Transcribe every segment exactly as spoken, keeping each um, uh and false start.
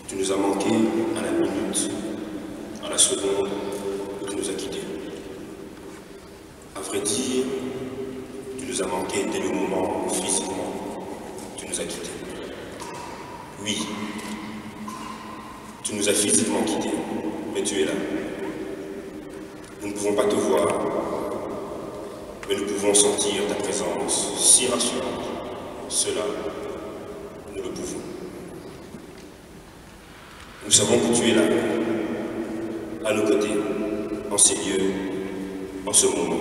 Tu nous as manqué à la minute, à la seconde où tu nous as quittés. À vrai dire, tu nous as manqué dès le moment où physiquement tu nous as quittés. Oui, tu nous as physiquement quittés, mais tu es là. Nous ne pouvons pas te voir, mais nous pouvons sentir ta présence si rassurante. Cela, nous le pouvons. Nous savons que tu es là, à nos côtés, en ces lieux, en ce moment.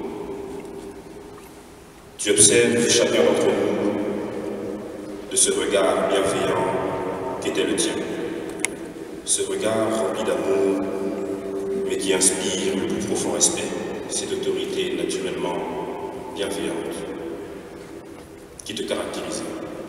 Tu observes chacun d'entre nous de ce regard bienveillant qu'était le tien. Ce regard rempli d'amour, mais qui inspire le plus profond respect, cette autorité naturellement bienveillante qui te caractérise.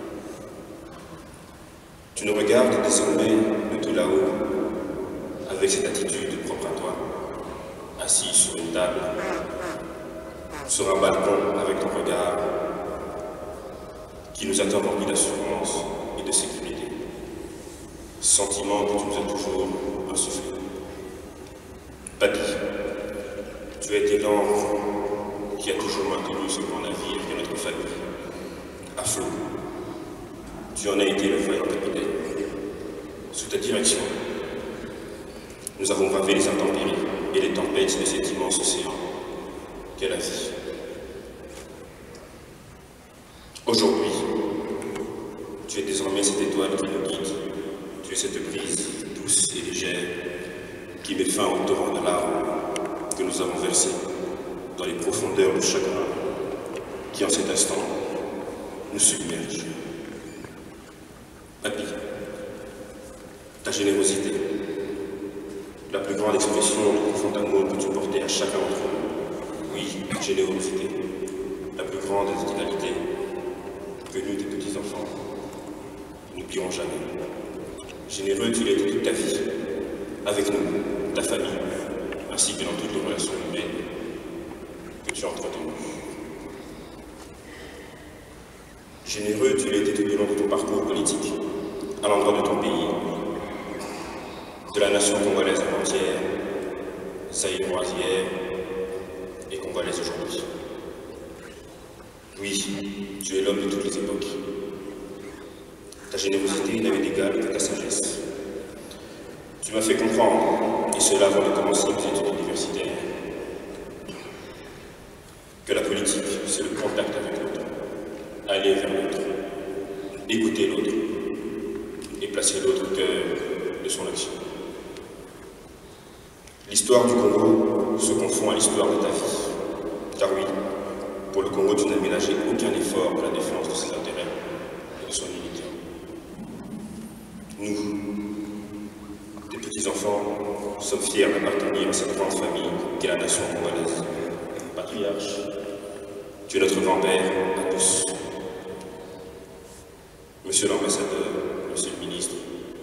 Tu nous regardes désormais de tout là-haut avec cette attitude propre à toi, assis sur une table, sur un balcon avec ton regard qui nous a tant rempli d'assurance et de sécurité, sentiment que tu nous as toujours insufflé. Papy, tu as été l'ange qui a toujours maintenu ce grand navire de notre famille à flot. Tu en as été le vaillant capitaine. Sous ta direction, nous avons bravé les intempéries et les tempêtes de cet immense océan qu'est la vie. Aujourd'hui, tu es désormais cette étoile qui nous guide. Tu es cette brise douce et légère qui met fin au torrent de larmes que nous avons versé dans les profondeurs du chagrin qui, en cet instant, nous submerge. Papy, ta générosité, la plus grande expression du profond amour que tu portais à chacun d'entre nous. Oui, générosité, la plus grande des qualités que nous, tes petits-enfants, n'oublierons jamais. Généreux, tu l'as été toute ta vie, avec nous, ta famille, ainsi que dans toutes les relations humaines que tu as entretenues. Généreux, tu l'as été tout au long de ton parcours politique, à l'endroit de ton pays, de la nation congolaise avant entière, zaïroise hier et congolaise aujourd'hui. Oui, tu es l'homme de toutes les époques. Ta générosité n'avait d'égal que ta sagesse. Tu m'as fait comprendre, et cela avant de commencer mes études universitaires, que la politique, c'est le contact avec l'autre, aller vers l'autre, écouter l'autre, et placer l'autre au cœur de son action. L'histoire du Congo se confond à l'histoire de ta vie. Car oui, pour le Congo, tu n'as ménagé aucun effort pour la défense de ses intérêts et de son unité. Nous, tes petits-enfants, sommes fiers d'appartenir à cette grande famille qu'est la nation congolaise. Patriarche, tu es notre grand-père à tous. Monsieur l'ambassadeur, monsieur le ministre,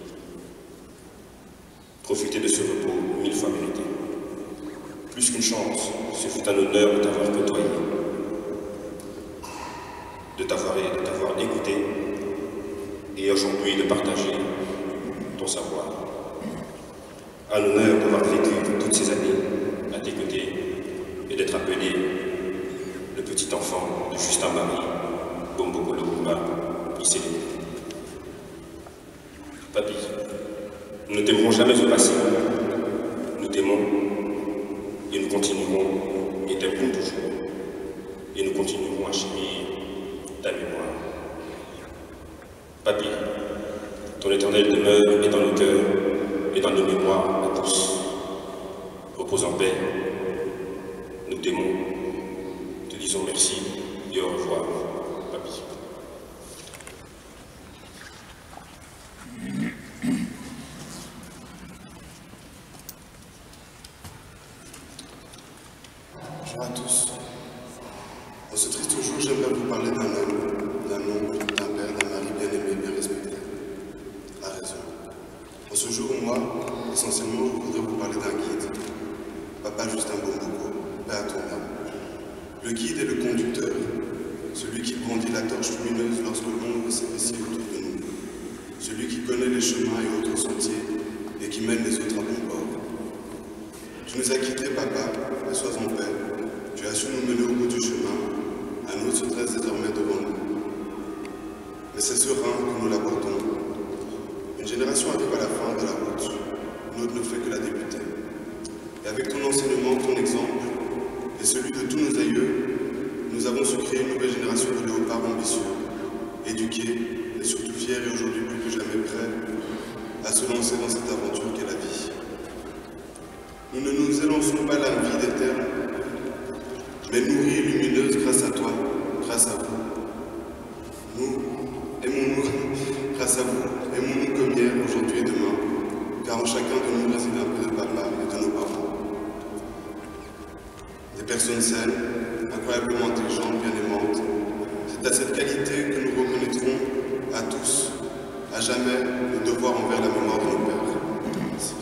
profitez de ce repos mille fois mérité. Plus qu'une chance, ce fut un honneur de t'avoir côtoyé, de t'avoir de t'avoir écouté et aujourd'hui de partager ton savoir. Un honneur d'avoir vécu toutes ces années à tes côtés et d'être appelé le petit enfant de Justin Marie, Bombokolo Kumba, Isséné. Papy, nous ne t'aimerons jamais au passé. Nous t'aimons et nous continuerons et t'aimerons toujours. Et nous continuerons à chérir ta mémoire. Papy, ton éternelle demeure est dans nos cœurs et dans nos mémoires à tous. Repose en paix. Nous t'aimons, te disons merci et au revoir, Papy. Bonjour à tous. En ce triste jour, j'aimerais vous parler d'un homme, d'un oncle, d'un père, d'un mari bien-aimé, bien respecté. La raison. En ce jour, moi, essentiellement, je voudrais vous parler d'un guide. Papa Justin Bomboko, paix à ton âme. Le guide est le conducteur, celui qui brandit la torche lumineuse lorsque l'ombre s'épaissit autour de nous. celui qui connaît les chemins et autres sentiers et qui mène les autres à bon port. Tu nous as quittés, Papa, et sois en paix. Tu as su nous mener au bout du chemin. Un autre se dresse désormais devant nous. Mais c'est serein que nous l'abordons. Une génération arrive à la fin de la route, une autre ne fait que la débuter. Et avec ton enseignement, ton exemple, et celui de tous nos aïeux, nous avons su créer une nouvelle génération de léopards ambitieux, éduqués et surtout fiers et aujourd'hui plus que jamais prêts à se lancer dans cette aventure qu'est la vie. Nous ne nous élançons pas la vie des terres, mais nourrie et lumineuse grâce à toi, grâce à vous. Nous, aimons-nous grâce à vous, aimons-nous comme hier, aujourd'hui et demain, car en chacun de nous réside un peu de papa et de nos parents. Des personnes saines, incroyablement intelligentes, bien aimantes, c'est à cette qualité que nous reconnaîtrons à tous, à jamais, le devoir envers la mémoire de nos pères. Merci.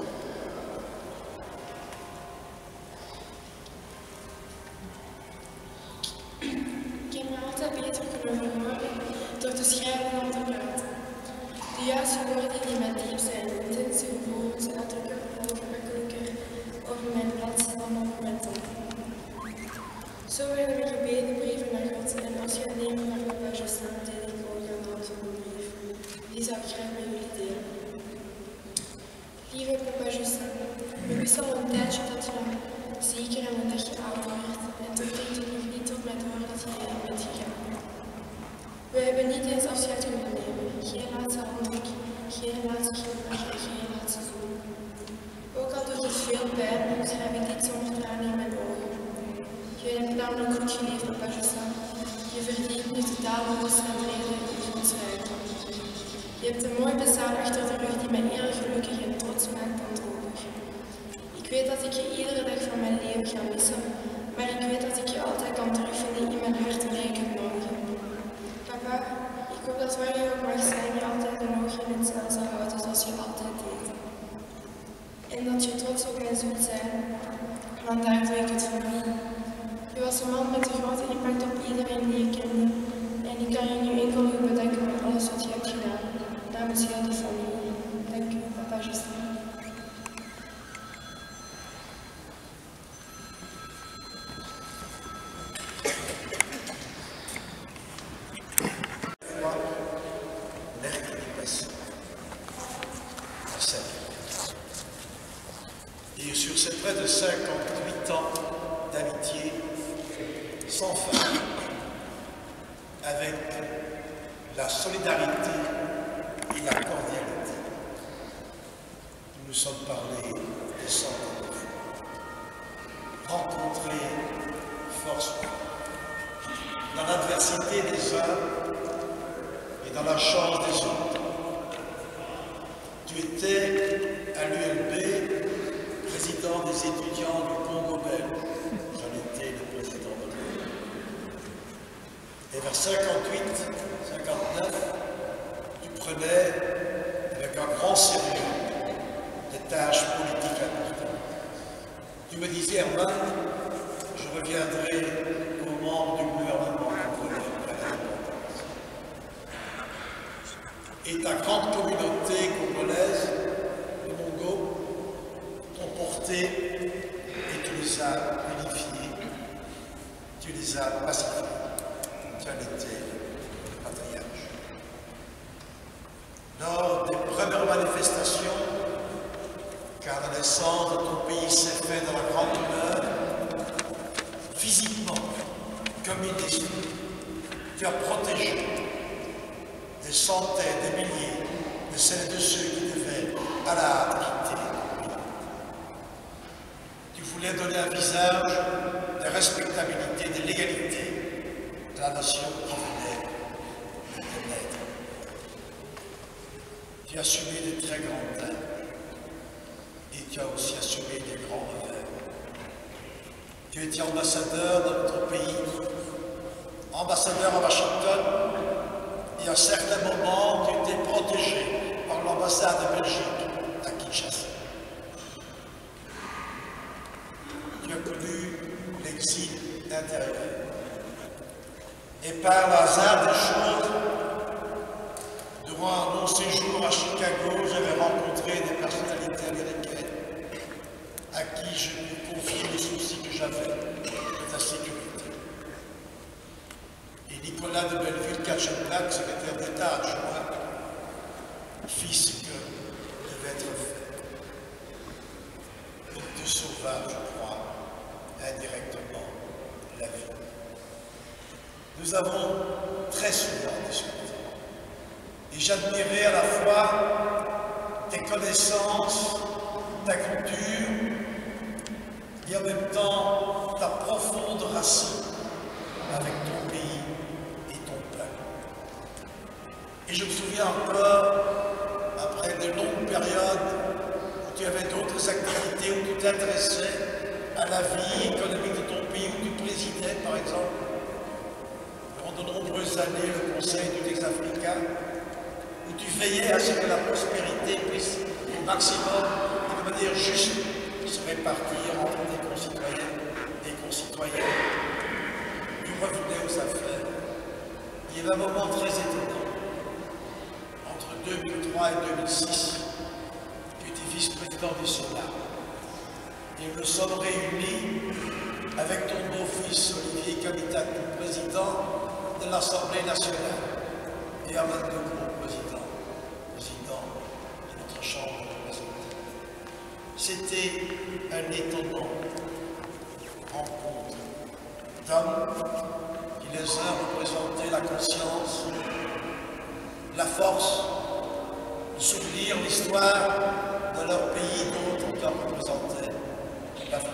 Ik ken me altijd beter kunnen verwoorden door te schrijven dan te praten. De juiste woorden die met diep zijn, intense gevoelens uitdrukken ongemakkelijker over mijn plaats dan op mijn tong. Zo werden mijn gebeden brieven naar God en afscheid nemen van papa Justin deed ik ook aan de hand van een brief. Die zou ik graag met jullie delen. Lieve papa Justin, we wisten al een tijdje dat je dan zeker en een dagje ouder werd en toch deed het nog niet tot mij door dat je heen bent gegaan. We hebben niet eens afscheid kunnen nemen, geen laatste handdruk, geen laatste glimlach en geen laatste zoen. Ook al doet het veel pijn, schrijf ik dit zonder tranen in mijn ogen. Je hebt namelijk goed geleefd, papa Justin. Je verdient nu totaal rust en vrede in Gods rijkdom. Je hebt een mooi bestaan achter de rug die mij eerlijk gelukkig en trots maakt dan droevig. Ik weet dat ik je iedere dag van mijn leven ga missen, maar ik weet dat ik je altijd kan terugvinden in mijn hart wanneer ik het nodig heb. Papa, ik hoop dat waar je ook mag zijn, je altijd een oogje in het zeil zal houden zoals je altijd deed. En dat je trots op mij zult zijn, want daar doe ik het voor. Je was een man met een grote impact op iedereen die je kende. En ik kan je nu enkel bedanken voor alles wat je hebt gedaan. Namens heel de familie. Dank u, papa Justin. Et sur ces près de cinquante-huit ans d'amitié sans fin, avec la solidarité et la cordialité, nous nous sommes parlé des centaines de fois, rencontrés force dans l'adversité des uns et dans la chance des autres. Tu étais à l'U L B, président des étudiants du Congo belge. J'en étais le président de l'U L B. Et vers cinquante-huit, cinquante-neuf, tu prenais avec un grand sérieux des tâches politiques importantes. Tu me disais, Herman, je reviendrai aux membres du gouvernement congolais après l'indépendance. Et ta grande communauté congolaise, le Mongo, t'ont porté et tu les as unifiés, tu les as pacifiés. Tu en étais le patriarche. Lors des premières manifestations, car la naissance de ton pays s'est faite dans la grande humeur, physiquement, comme il dit, tu as protégé des centaines, des milliers de celles et de ceux qui devaient à la hâte quitter le pays. Tu voulais donner un visage de respectabilité, de l'égalité de la nation qui venait de naître. Tu as assumé de très grands teintes et tu as aussi assumé des grands revers. Tu étais ambassadeur de notre pays, ambassadeur à Washington, et à certains moments, tu étais protégé par l'ambassade de Belgique à Kinshasa. Tu as connu l'exil intérieur. Et par le hasard des choses, durant nos séjours Chicago, j'avais rencontré des personnalités américaines à qui je lui confiais les soucis que j'avais de la sécurité. Et Nicolas de Belleville-Katchenbach, secrétaire d'État adjoint, fit ce que devait être fait. Il te sauva, je crois, indirectement la vie. Nous avons très souvent discuté. Et j'admirais à la fois tes connaissances, ta culture, et en même temps ta profonde racine avec ton pays et ton peuple. Et je me souviens encore, après de longues périodes où tu avais d'autres activités, où tu t'intéressais à la vie économique de ton pays, où tu présidais par exemple, pendant de nombreuses années, le Conseil du Texte africain, où tu veillais à ce que la prospérité puisse au maximum, de manière juste, se répartir entre tes concitoyens et concitoyens. Tu revenais aux affaires. Il y avait un moment très étonnant. Entre deux mille trois et deux mille six, tu étais vice-président du Sénat. Et nous sommes réunis avec ton beau-fils Olivier Kamitatu, président de l'Assemblée nationale, et Ahmad Dougou, président, président de notre Chambre de représentants. C'était un étonnant rencontre d'hommes qui les uns représentaient la conscience, la force, le souvenir, l'histoire de leur pays, d'autres leur représentaient l'avenir.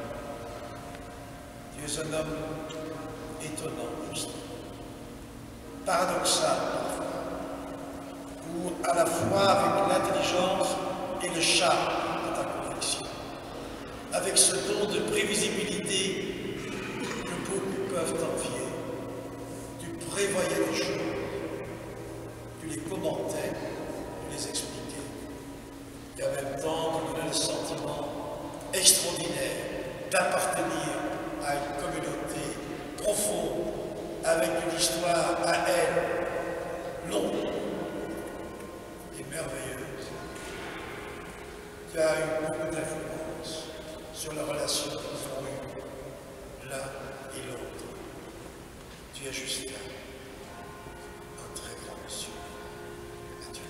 Tu es un homme étonnant, juste, paradoxal parfois, ou à la fois avec l'intelligence et le charme de ta conviction, avec ce don de prévisibilité que beaucoup peuvent envier. Tu prévoyais les choses, tu les commentais, tu les expliquais, et en même temps tu donnais le sentiment extraordinaire d'appartenir à une communauté profonde, avec une histoire à elle longue et merveilleuse. Tu as eu beaucoup d'influence sur les relations qu'ils ont eues l'un et l'autre. Tu es juste là, un très grand monsieur. Adieu.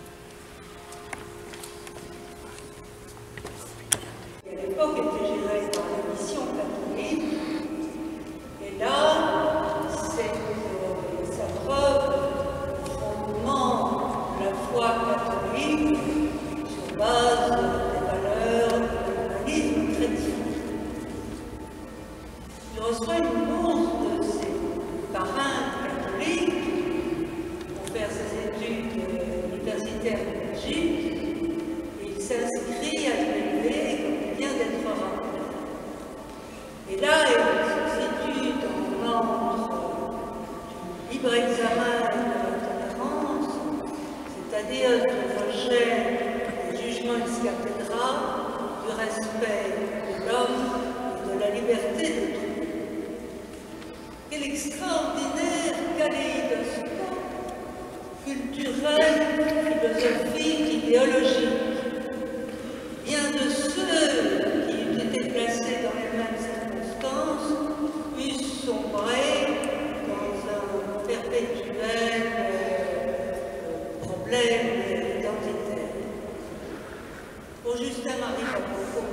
Et à l'époque était gérée par la mission catholique, et là, c'est euh, sa preuve, fondement de la foi catholique sur base des valeurs de l'humanisme chrétien. Il reçoit une bourse de ses parrains catholiques pour faire ses études universitaires en Égypte, et il s'inscrit à l'U L B comme il vient d'être rappelé. Et là, il se situe dans l'ordre du libre examen et de la tolérance, c'est-à-dire du rejet des jugements ex cathedra, du respect de l'homme et de la liberté de tout. Quel extraordinaire kaléidoscope culturel, philosophique, idéologique. Bien de ceux qui ont été placés dans les mêmes circonstances puissent sombrer dans un perpétuel euh, problème identitaire. Pour Justin-Marie Papeau,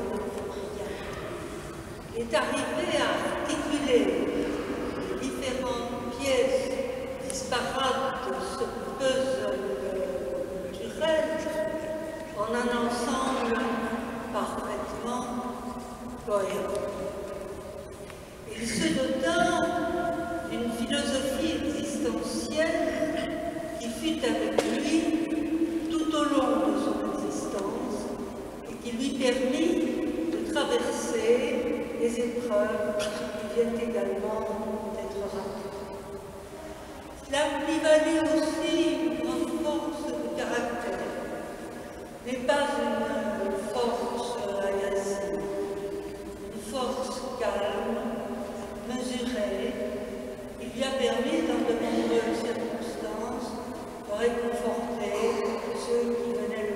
il est arrivé à articuler les différentes pièces disparates de ce puzzle culturel en un ensemble parfaitement cohérent. Il se dota d'une philosophie existentielle qui fut avec lui tout au long de son existence et qui lui permit de traverser les épreuves qui viennent également d'être racontées. Cela lui valut aussi une grande force de caractère, n'est pas une force agressive, une force calme, mesurée, qui lui a permis dans de nombreuses circonstances de réconforter ceux qui venaient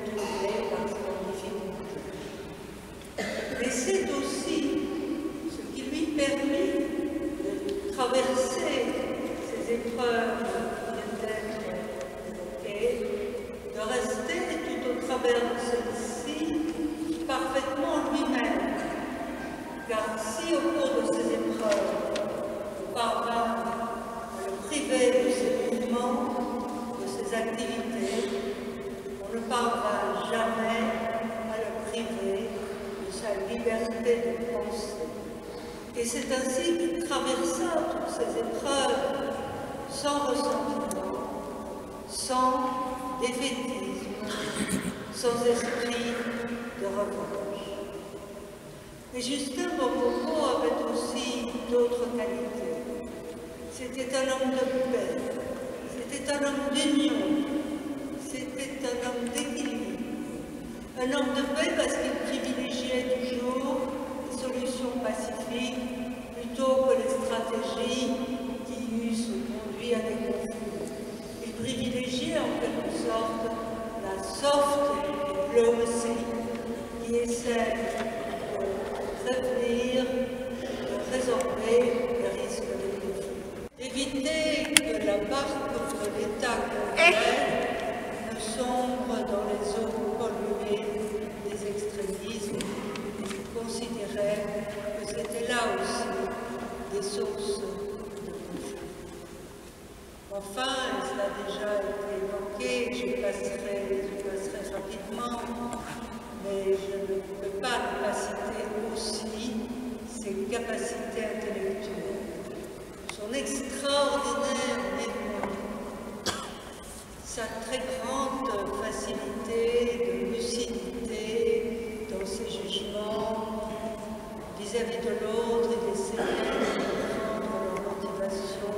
travers de celle-ci parfaitement lui-même, car si au cours de ces épreuves, on parvint à le priver de ses mouvements, de ses activités, on ne parvint jamais à le priver de sa liberté de penser. Et c'est ainsi qu'il traversa toutes ces épreuves sans ressentiment, sans défaitisme, sans esprit de revanche. Mais Justin Bokoko avait aussi d'autres qualités. C'était un homme de paix, c'était un homme d'union, c'était un homme d'équilibre. Un homme de paix parce qu'il privilégiait toujours les solutions pacifiques plutôt que les stratégies qui eussent conduit à des conflits. Il privilégiait en quelque sorte la soft diplomatie qui essaie de prévenir, de résorber les risques de conflit. Éviter que la barque de l'État congolais ne sombre dans les eaux polluées des extrémismes. Il considérait que c'était là aussi des sources de conflit. Enfin, et cela a déjà été évoqué, je passerai, je passerai rapidement, mais je ne peux pas ne pas citer aussi ses capacités intellectuelles, son extraordinaire mémoire, sa très grande facilité de lucidité dans ses jugements vis-à-vis de l'autre et d'essayer de comprendre leur motivation,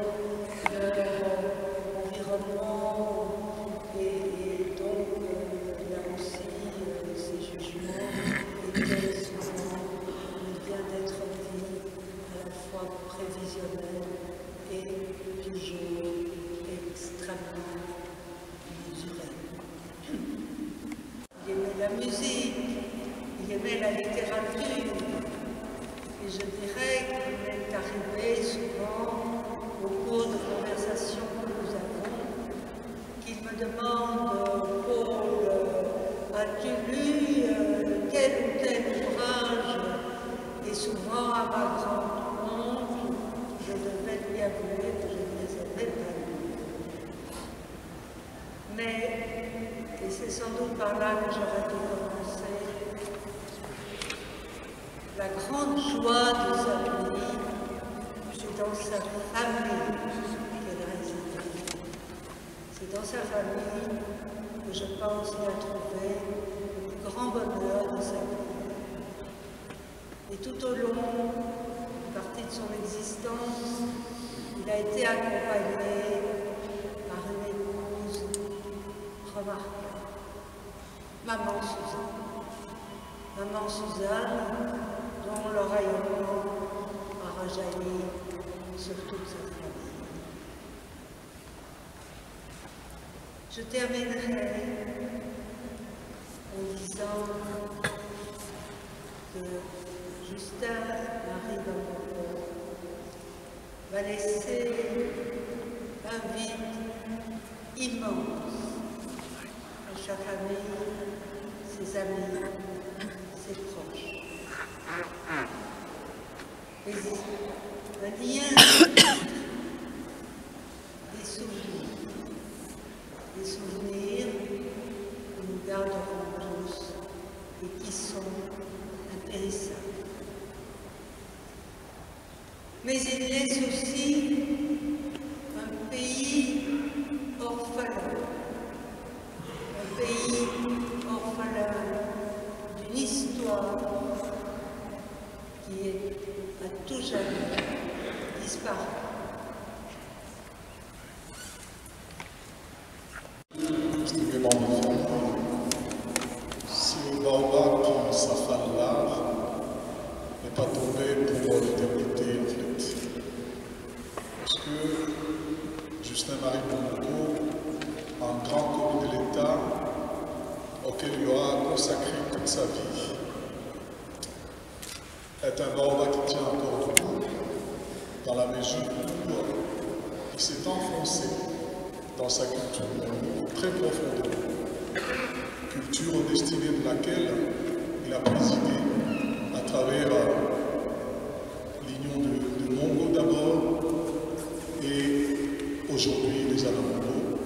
leur environnement, et, et donc euh, là aussi euh, ses jugements étaient souvent, il vient d'être dit, à la fois prévisionnels et toujours extrêmement mesurés. Il aimait la musique, il aimait la littérature, et je dirais qu'il m'est arrivé souvent, au cours de conversations que nous avons, qu'il me demande « Paul, as-tu lu euh, tel ou tel ouvrage ?» Et souvent, à ma grande honte, je devais lui avouer que je ne les avais pas lus. Mais, et c'est sans doute par là que j'aurais dû commencer, la grande joie de sa vie, c'est dans sa famille qu'elle réside. C'est dans sa famille que je pense y a trouvé le grand bonheur de sa vie. Et tout au long, une partie de son existence, il a été accompagné par une épouse remarquable, Maman Suzanne. Maman Suzanne, dont le rayonnement a rejailli sur toute sa famille. Je terminerai en disant que Justin Marie Bokoko va laisser un vide immense à sa famille, ses amis, ses proches. Et un lien, des souvenirs, des souvenirs que nous garderons tous et qui sont impérissables. Mais il laisse aussi un pays orphelin, un pays orphelin d'une histoire qui est à tout jamais disparu. Estimé membre, si le baobab qui s'affale là n'est pas tombé pour l'éternité en fait, parce que Justin Marie Bokoko, un grand commis de l'État auquel il aura consacré toute sa vie, est un baobab qui tient encore debout dans la mesure où il s'est enfoncé dans sa culture très profondément. Culture structure au destiné de laquelle il a présidé à travers l'Union de, de Mongo d'abord et aujourd'hui les Anamongos.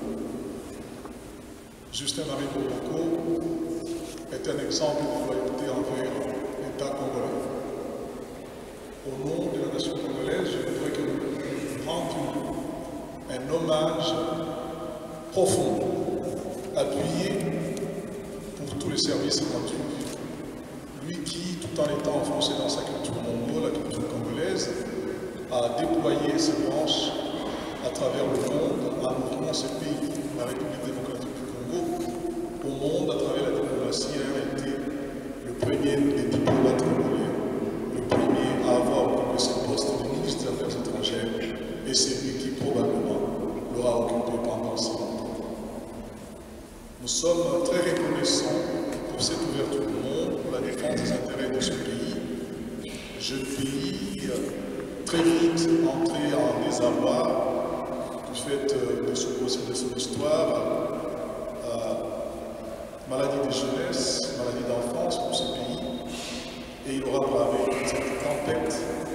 Justin-Marie Boboko est un exemple de loyauté envers l'État congolais. Au nom de la nation congolaise, je voudrais que nous rendions un hommage profond, appuyé pour tous les services rendus. Lui qui, tout en étant enfoncé dans sa culture mongole, la culture congolaise, a déployé ses branches à travers le monde en ouvrant ce pays, la République démocratique du Congo, au monde à travers la diplomatie, a été le premier des diplomates congolais, le premier à avoir occupé ce poste de ministre des Affaires étrangères, et c'est lui qui probablement l'aura occupé pendant si longtemps. Nous sommes très reconnaissants pour cette ouverture du monde, pour la défense des intérêts de ce pays, jeune pays très vite entré en désarroi du fait de son, de son histoire, euh, maladie de jeunesse, maladie d'enfance pour ce pays, et il aura bravé cette tempête.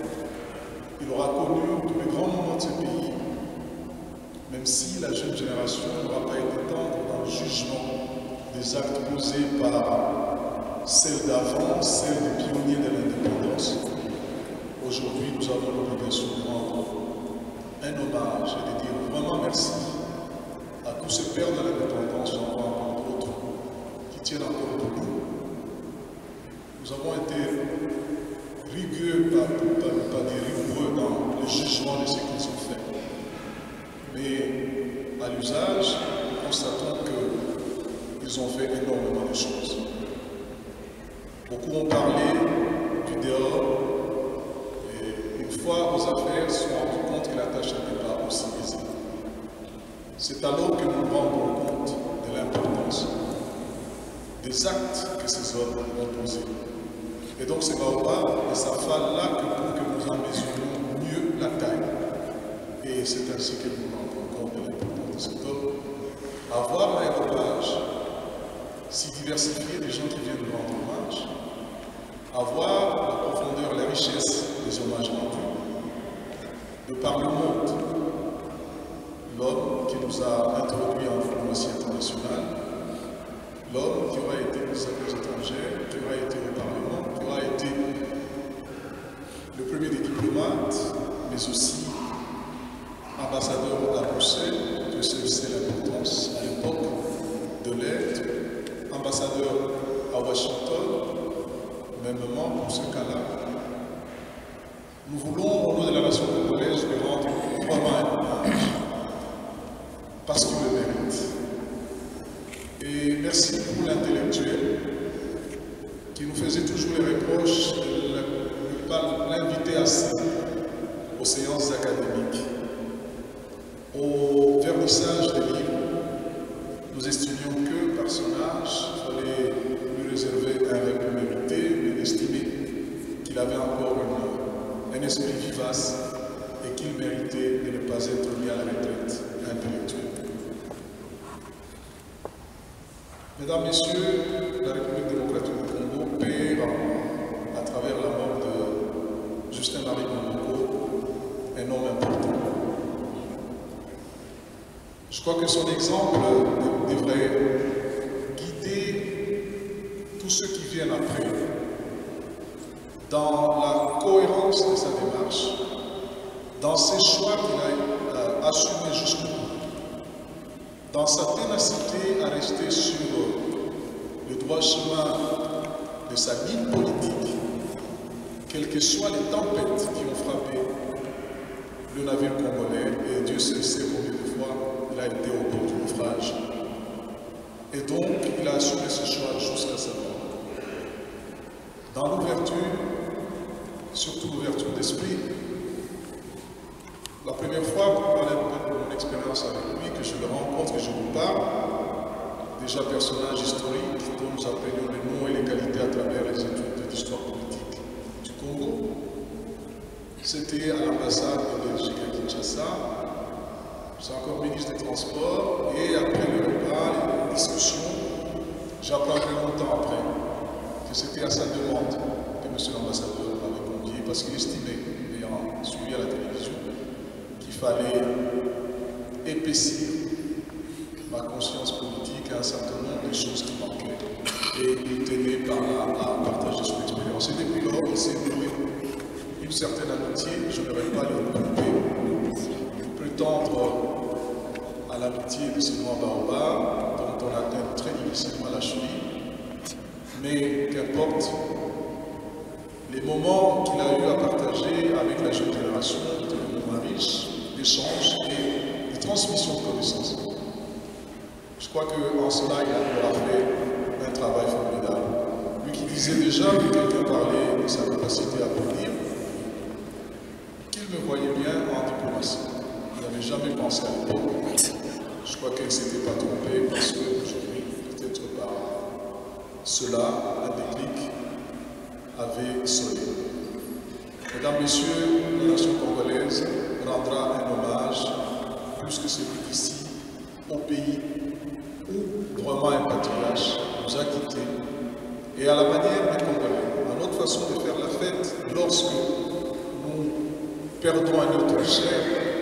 Il aura connu tous les grands moments de ce pays, même si la jeune génération n'aura pas été tendre dans le jugement des actes posés par celle d'avant, celle des pionniers de l'indépendance. Aujourd'hui, nous avons l'obligation de rendre un hommage et de dire vraiment merci à tous ces pères de l'indépendance, j'en vois encore d'autres qui tiennent encore debout. Nous avons été rigueux, pas, pas, pas des rigoureux dans le jugement de ce qu'ils ont fait. Mais à l'usage, nous constatons qu'ils ont fait énormément de choses. Beaucoup ont parlé du dehors, et une fois aux affaires, se sont rendus compte que la tâche n'était pas aussi aisée. C'est alors que nous nous rendons compte de l'importance des actes que ces hommes ont posés. Et donc c'est Baobab et sa femme là que pour que nous en mesurions mieux la taille. Et c'est ainsi que nous nous rendons compte de l'importance de cet homme. Avoir un hommage si diversifié des gens qui viennent nous rendre hommage, avoir la profondeur, la richesse des hommages rendus, de par le monde, l'homme qui nous a introduits en diplomatie internationale, l'homme qui aura été ministre des Affaires étrangères, qui aura été au Parlement, qui aura été le premier des diplomates, mais aussi ambassadeur à Bruxelles, que c'est l'importance à l'époque de l'être, ambassadeur à Washington, mêmement pour ce cas-là. Nous voulons, au nom de la nation congolaise, lui rendre vraiment un hommage, parce qu'il le mérite. Et merci pour l'intellectuel qui nous faisait toujours les reproches de ne pas l'inviter assez aux séances académiques. Au vernissage des livres, nous estimions que, personnage, il fallait lui réserver un rêve mérité, mais estimer qu'il avait encore une, un esprit vivace et qu'il méritait de ne pas être mis à la retraite intellectuelle. Mesdames, Messieurs, la République démocratique du Congo perd, à travers la mort de Justin-Marie Boboko, un homme important. Je crois que son exemple devrait guider tous ceux qui viennent après dans la cohérence de sa démarche, dans ses choix qu'il a euh, assumés jusqu'au bout, dans sa ténacité à rester sur le droit chemin de sa ligne politique, quelles que soient les tempêtes qui ont frappé le navire congolais, et Dieu sait combien de fois il a été au bord du naufrage. Et donc, il a assumé ce choix jusqu'à sa mort. Dans l'ouverture, surtout l'ouverture d'esprit, la première fois, pour parler de mon expérience avec lui, que je le rencontre, que je vous parle, déjà personnage historique dont nous appelions les noms et les qualités à travers les études d'histoire politique du Congo. C'était à l'ambassade de Belgique à Kinshasa. Je suis encore ministre des Transports et après le repas, les discussions, J'apprendrai longtemps après que c'était à sa demande que M. l'ambassadeur m'avait convié parce qu'il estimait, ayant suivi à la télévision, qu'il fallait épaissir ma conscience politique à un certain nombre de choses qui manquaient. Et il tenait par là à partager son expérience. Et depuis lors, il s'est noué une certaine amitié, je ne vais pas le couper, prétendre à l'amitié de ce noir baobab, dont on atteint très difficilement la cheville, mais qu'importe, les moments qu'il a eu à partager avec la jeune génération étaient des moments riches d'échanges et de transmission de connaissances. Je crois qu'en cela, il aura fait un travail formidable. Lui qui disait déjà, que quelqu'un parlait de sa capacité à produire, qu'il me voyait bien en diplomatie. Il n'avait jamais pensé à l'époque. Je crois qu'elle ne s'était pas trompée parce qu'aujourd'hui, peut-être par cela, un déclic avait sonné. Mesdames, Messieurs, la nation congolaise rendra un hommage, plus que celui d'ici, au pays où vraiment un patriarche nous a quittés, et à la manière des Congolais, à notre façon de faire la fête, lorsque nous perdons un autre cher,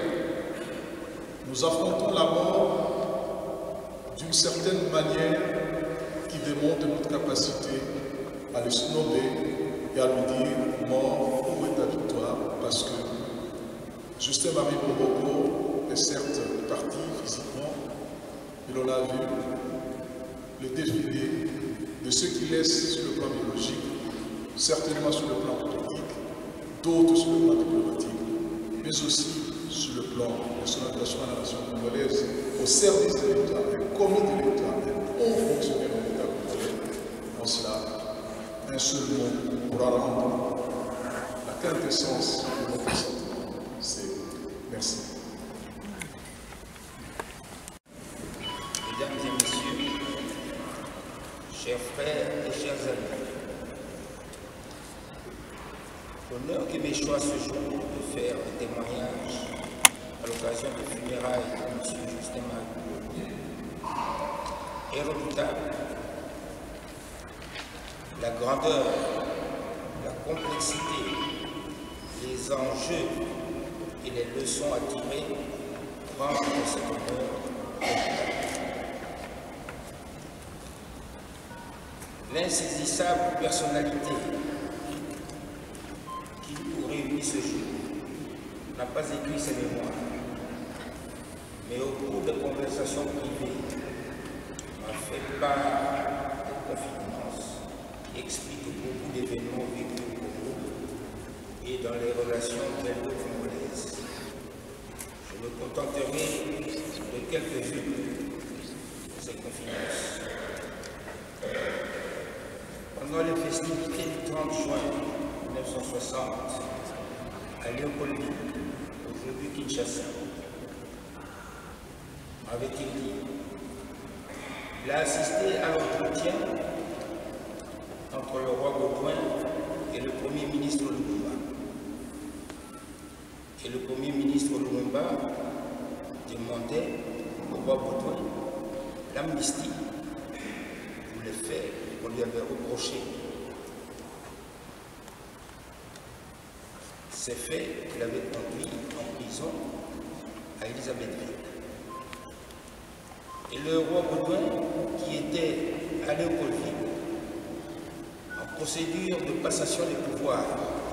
nous affrontons la mort d'une certaine manière qui démontre notre capacité à le snober et à lui dire « mort, où est ta victoire ?» parce que Justin-Marie Mbongo est certes parti physiquement, mais l'on a vu le défilé de ce qu'il laisse sur le plan biologique, certainement sur le plan politique, d'autres sur le plan diplomatique, mais aussi sur le plan de son attachement à la nation congolaise, au service de l'État, un commis de l'État, un haut fonctionnaire de l'État congolais. En cela, un seul mot pourra rendre la quintessence de notre sentiment, c'est merci. Mesdames et messieurs, chers frères et chers amis, l'honneur qui m'est choisi ce jour de faire un témoignage à l'occasion des funérailles de M. Justin-Marie est redoutable. La grandeur, la complexité, les enjeux et les leçons à tirer rendent cet honneur redoutable. L'insaisissable personnalité qui nous réunit ce jour n'a pas écrit ses mémoires, mais au cours de conversations privées, m'a fait part de confidences qui expliquent beaucoup d'événements vécus au Congo et dans les relations belgo-congolaises. Je me contenterai de quelques-unes de ces confidences. Pendant les festivités du trente juin mille neuf cent soixante, à Léopoldville, aujourd'hui Kinshasa, avait-il dit, il a assisté à l'entretien entre le roi Baudouin et le premier ministre Lumumba. Et le premier ministre Lumumba demandait au roi Baudouin l'amnistie pour les faits qu'on lui avait reprochés. Ces faits qu'il avait conduits en prison à Elisabethville. Et le roi Baudouin, qui était à Léopoldville, en procédure de passation des pouvoirs,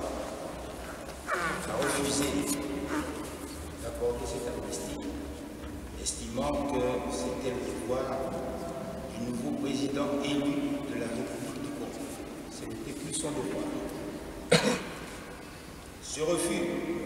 a refusé d'accorder cette amnistie, estimant que c'était le devoir du nouveau président élu de la République du Congo. Ce n'était plus son devoir. Ce refus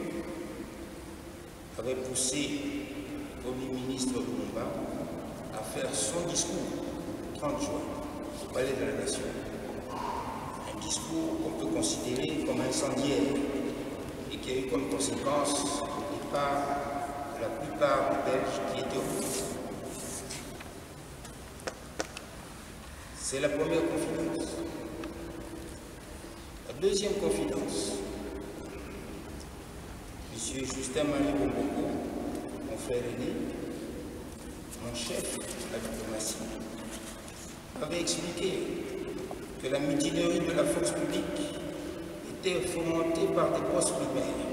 avait poussé le Premier ministre Lumumba à faire son discours le trente juin au Palais de la Nation. Un discours qu'on peut considérer comme incendiaire et qui a eu comme conséquence le départ de la plupart des Belges qui étaient au Congo. C'est la première confidence. La deuxième confidence, M. Justin-Marie Mbongo, mon frère aîné, mon chef de la diplomatie, m'avait expliqué que la mutinerie de la force publique était fomentée par des postes primaires.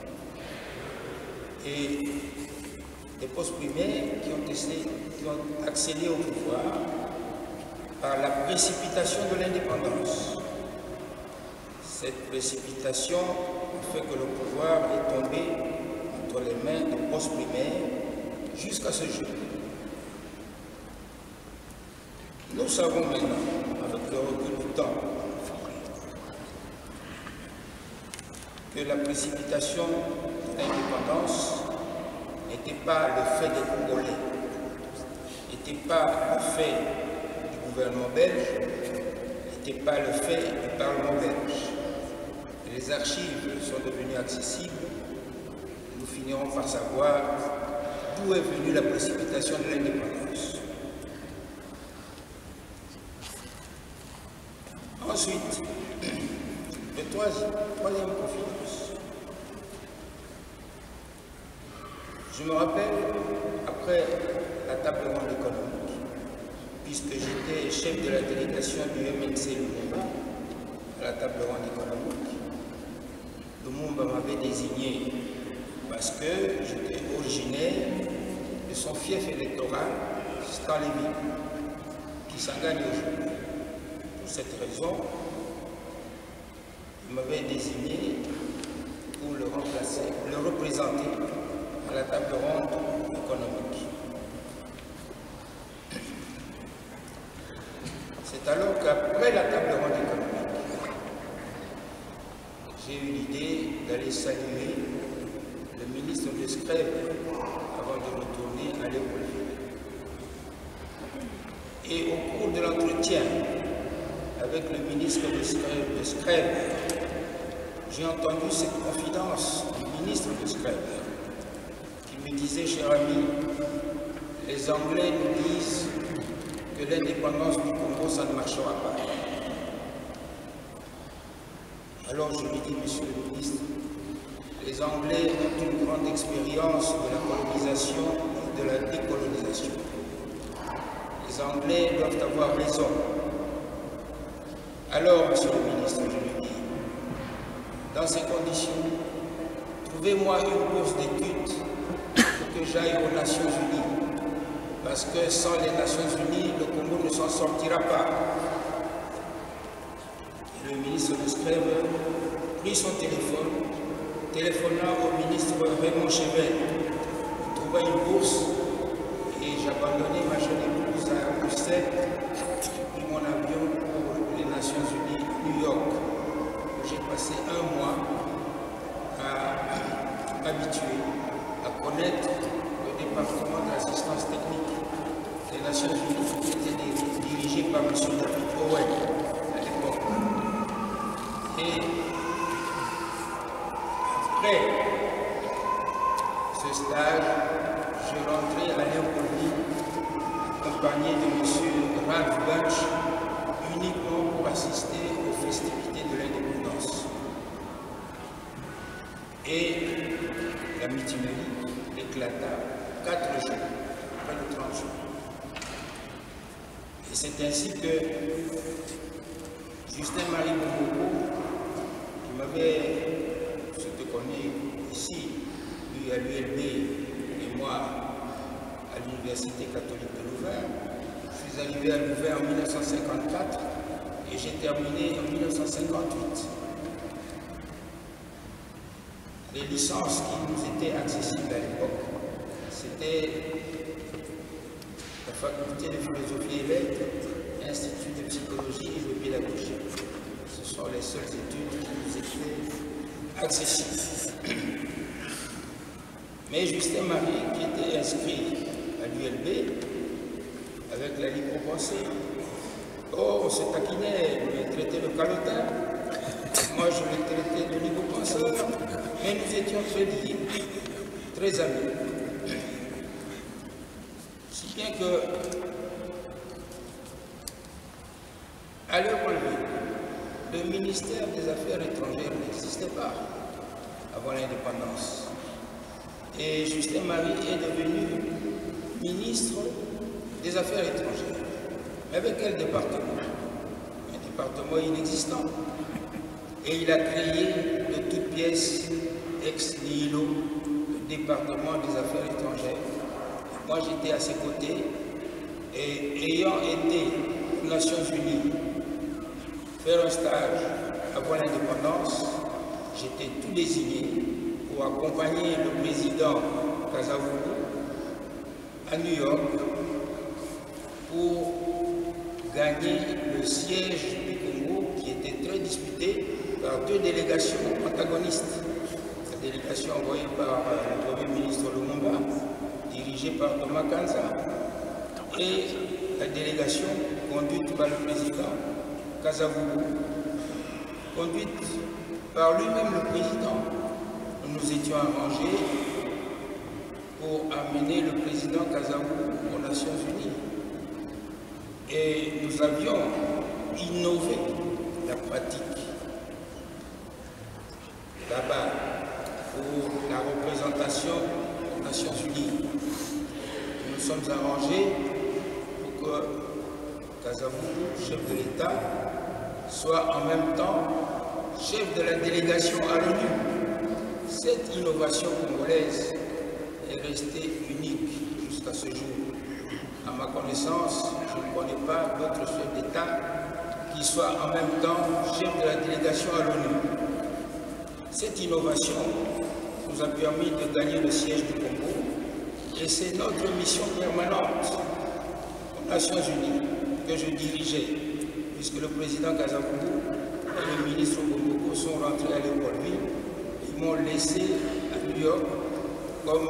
Et des postes primaires qui ont, essayé, qui ont accédé au pouvoir par la précipitation de l'indépendance. Cette précipitation a fait que le pouvoir est tombé entre les mains des postes primaires jusqu'à ce jour. Nous savons maintenant, avec le recul du temps, que la précipitation de l'indépendance n'était pas le fait des Congolais, n'était pas le fait du gouvernement belge, n'était pas le fait du Parlement belge. Les archives sont devenues accessibles, nous finirons par savoir d'où est venue la précipitation de l'indépendance. Ensuite, le troisième, troisième confidence. Je me rappelle, après la table ronde économique, puisque j'étais chef de la délégation du M N C Lumumba à la table ronde économique, Lumumba m'avait désigné parce que j'étais originaire de son fief électoral, Stanleyville, qui s'engage aujourd'hui. Pour cette raison, il m'avait désigné pour le remplacer, le représenter à la table ronde économique. C'est alors qu'après la table ronde économique, j'ai eu l'idée d'aller saluer le ministre de Scrève avant de retourner à Léopoldville. Et au cours de l'entretien avec le ministre de Scrève, j'ai entendu cette confidence du ministre de Scrève qui me disait, cher ami, les Anglais nous disent que l'indépendance du Congo, ça ne marchera pas. Alors je lui dis, monsieur le ministre, les Anglais ont une grande expérience de la colonisation et de la décolonisation. Les Anglais doivent avoir raison. Alors, monsieur le ministre, je lui dis, dans ces conditions, trouvez-moi une bourse d'études pour que j'aille aux Nations Unies. Parce que sans les Nations Unies, le Congo ne s'en sortira pas. Et le ministre de Scrève prit son téléphone, téléphona au ministre Raymond Chevel, trouva une bourse et j'abandonnai ma jeune épouse à Bruxelles, pris mon avion pour les Nations Unies, New York, où j'ai passé un mois à m'habituer, à connaître le département d'assistance technique des Nations Unies qui était dirigé par M. David Owen à l'époque. Et après ce stage, je rentrais à Léopoldville accompagné de M. Ralph Bunch uniquement pour assister aux festivités de l'indépendance. Et la mutinerie éclata quatre jours, près de trente jours. Et c'est ainsi que Justin-Marie Bomboko, qui m'avait, je te connais ici, lui à l'U L B et moi à l'Université catholique de Louvain. Je suis arrivé à Louvain en mille neuf cent cinquante-quatre et j'ai terminé en mille neuf cent cinquante-huit. Les licences qui nous étaient accessibles à l'époque, c'était la faculté de philosophie et lettres, l'Institut de psychologie et de pédagogie. Ce sont les seules études qui nous étaient accessibles. Mais Justin Marie, qui était inscrit à l'U L B, avec la libre pensée, oh, on se taquinait, on me traitait de calotin, moi je me traitais de libre penseur, mais nous étions très liés, très amis. Si bien que, à Léopoldville, le ministère des Affaires étrangères n'existait pas avant l'indépendance. Et Justin Marie est devenu ministre des Affaires étrangères. Mais avec quel département? Un département inexistant. Et il a créé de toutes pièces, ex nihilo, le département des affaires étrangères. Moi, j'étais à ses côtés et ayant été aux Nations Unies faire un stage avant l'indépendance, j'étais tout désigné pour accompagner le président Kasavubu à New York pour gagner le siège du Congo qui était très disputé par deux délégations antagonistes. La délégation envoyée par le Premier ministre Lumumba, dirigée par Thomas Kanza, et la délégation conduite par le président Kasavubu, conduite par lui-même le président. Nous nous étions arrangés pour amener le président Kasavubu aux Nations Unies. Et nous avions innové la pratique là-bas pour la représentation aux Nations Unies. Nous nous sommes arrangés pour que Kasavubu, chef de l'État, soit en même temps chef de la délégation à l'ONU. Cette innovation congolaise est restée unique jusqu'à ce jour. À ma connaissance, je ne connais pas d'autres chefs d'État qui soient en même temps chef de la délégation à l'ONU. Cette innovation nous a permis de gagner le siège du Congo et c'est notre mission permanente aux Nations Unies que je dirigeais, puisque le président Kasavubu et le ministre Bomboko sont rentrés à l'école. Ils m'ont laissé à New York comme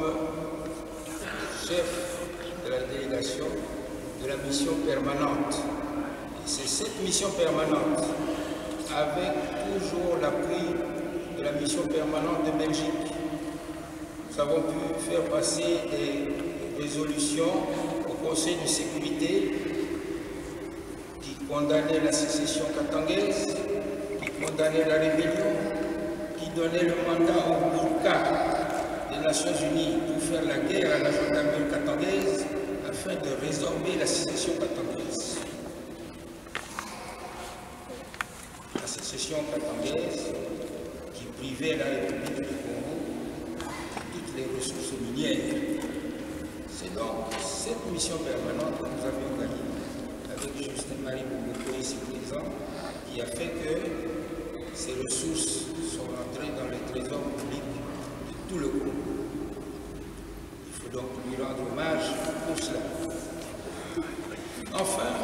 chef de la délégation de la mission permanente. Et c'est cette mission permanente, avec toujours l'appui de la mission permanente de Belgique, nous avons pu faire passer des résolutions au Conseil de sécurité qui condamnaient la sécession katangaise, qui condamnaient la rébellion, qui donnaient le mandat au Burka des Nations Unies pour faire la guerre à la gendarmerie katangaise afin de résorber la sécession katangaise. La sécession katangaise qui privait la République du Congo de toutes les ressources minières. C'est donc cette mission permanente que nous avions gagnée avec Justin-Marie Bomboko ici présent qui a fait que ces ressources sont rentrées dans le trésor public de tout le Congo. Il faut donc lui rendre hommage pour cela. Enfin,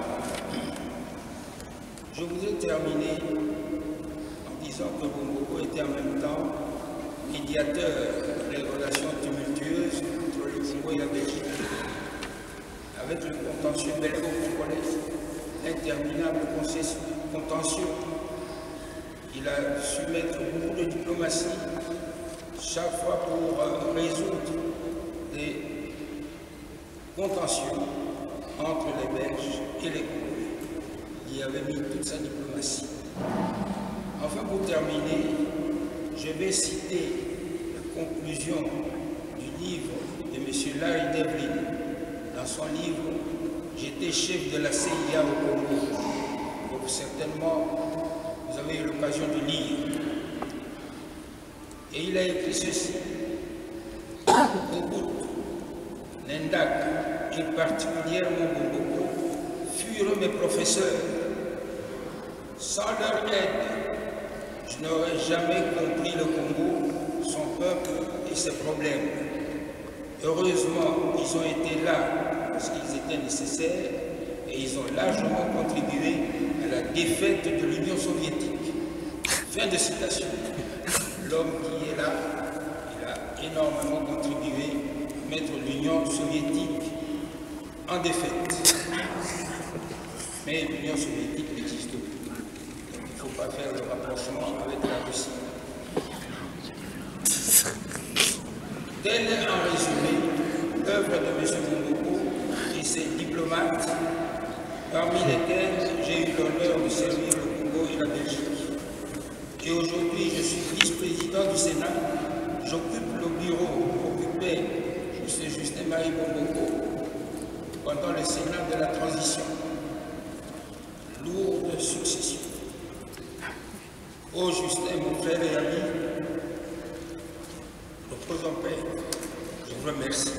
je voudrais terminer en disant que Bomboko était en même temps médiateur des relations tumultueuses entre le Congo et la Belgique, avec le contentieux belgo-congolais, l'interminable contentieux. Il a su mettre beaucoup de diplomatie chaque fois pour euh, résoudre des contentieux entre les Belges et les Congolais. Il y avait mis toute sa diplomatie. Enfin, pour terminer, je vais citer la conclusion du livre de M. Larry Devlin. Dans son livre, j'étais chef de la C I A au Congo. Donc certainement, vous avez eu l'occasion de lire. Et il a écrit ceci. Beaucoup, Nendak et particulièrement Bomboko furent mes professeurs. Sans leur aide, je n'aurais jamais compris le Congo, son peuple et ses problèmes. Heureusement, ils ont été là parce qu'ils étaient nécessaires et ils ont largement contribué à la défaite de l'Union soviétique. Fin de citation. L'homme qui est là, il a énormément contribué à mettre l'Union soviétique en défaite. Mais l'Union soviétique n'existe plus. Il ne faut pas faire le rapprochement avec la Russie. Telle est en résumé l'œuvre de M. Bomboko et ses diplomates, parmi lesquels j'ai eu l'honneur de servir le Congo et la Belgique. Et aujourd'hui, je suis vice-président du Sénat. J'occupe le bureau occupé de M. Justin-Marie Bomboko pendant le Sénat de la transition. votre succession. Ô Justin, mon frère et ami, reposons en paix, je vous remercie.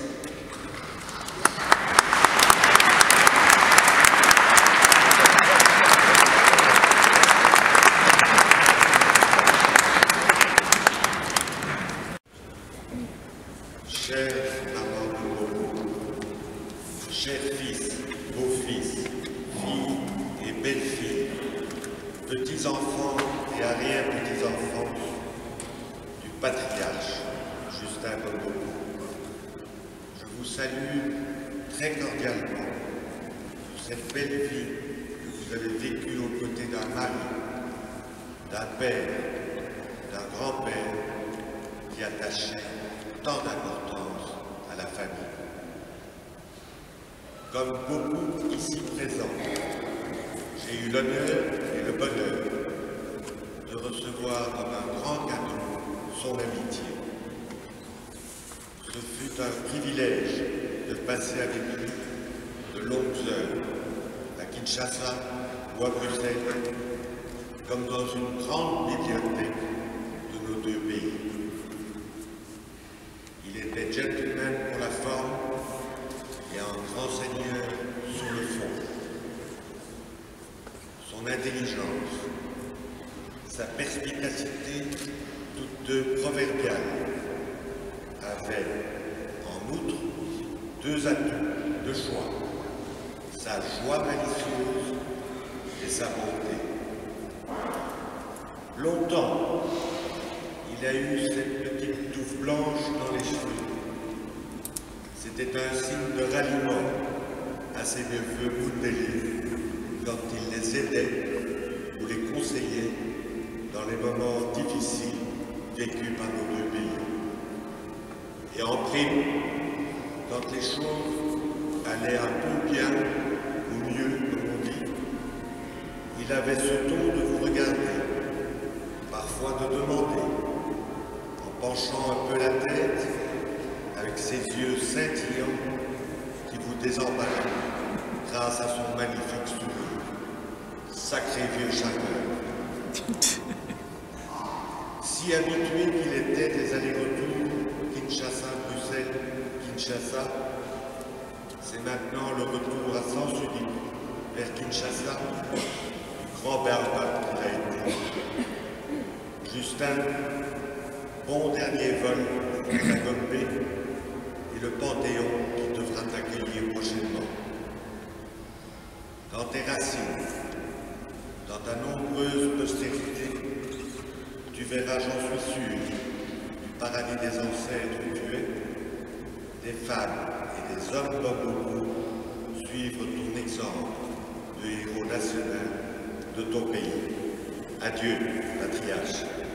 Chers amants de Bobo, chers fils, beaux-fils, filles et belles-filles, petits-enfants et arrière-petits-enfants du patriarche Justin Bobo, je vous salue très cordialement pour cette belle vie que vous avez vécue aux côtés d'un mari, d'un père, d'un grand-père qui attachait tant d'importance à la famille. Comme beaucoup ici présents, j'ai eu l'honneur et le bonheur de recevoir comme un grand cadeau son amitié. Ce fut un privilège de passer avec lui de longues heures à Kinshasa ou à Bruxelles, comme dans une grande bibliothèque de nos deux pays. Il était gentleman pour la forme et un grand seigneur sur le fond. Son intelligence, sa perspicacité, toutes deux proverbiales, avaient en outre deux atouts de choix, sa joie malicieuse et sa bonté. Longtemps, il a eu cette petite touffe blanche dans les cheveux. C'était un signe de ralliement à ses neveux moudbellés quand il les aidait ou les conseillait dans les moments difficiles vécus par nos deux pays. Et en prime, quand les choses allaient un peu bien ou mieux, comme on dit, il avait ce ton de vous regarder, parfois de demander, en penchant un peu la tête, avec ses yeux scintillants qui vous désemballaient grâce à son magnifique sourire. Sacré vieux charmeur. Si habitué qu'il était des allers-retours Kinshasa-Bruxelles, Kinshasa, c'est maintenant le retour à sens unique vers Kinshasa, du grand barbare qu'il a été. Justin, bon dernier vol pour la Gombe et le Panthéon qui devra t'accueillir prochainement. Dans tes racines, dans ta nombreuse postérité, tu verras, j'en suis sûr, du paradis des ancêtres où tu es, des femmes et des hommes Bobo suivre ton exemple de héros national de ton pays. Adieu, patriarche.